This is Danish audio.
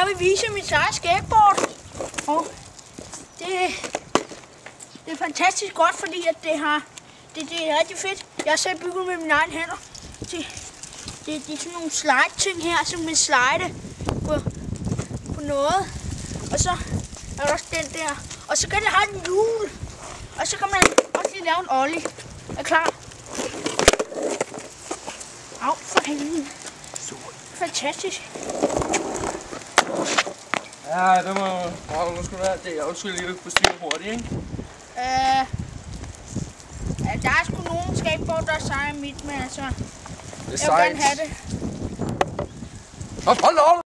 vil vise mit eget skateboard. Og det er fantastisk godt, fordi at det er rigtig fedt. Jeg har selv bygget med mine egne hænder. Det er sådan nogle slide-ting her, som man slide på noget. Og så er der også den der. Og så kan det have en hjul. Og så kan man også lige lave en ollie. Er klar? Au, for helvede. Fantastisk. Ja, det må nu skal du have det. Jeg skal lige på styr hurtigt, ikke? Der er sgu nogle skateboard, der er seje mit, men altså... Det er jeg vil gerne have det. Hold op!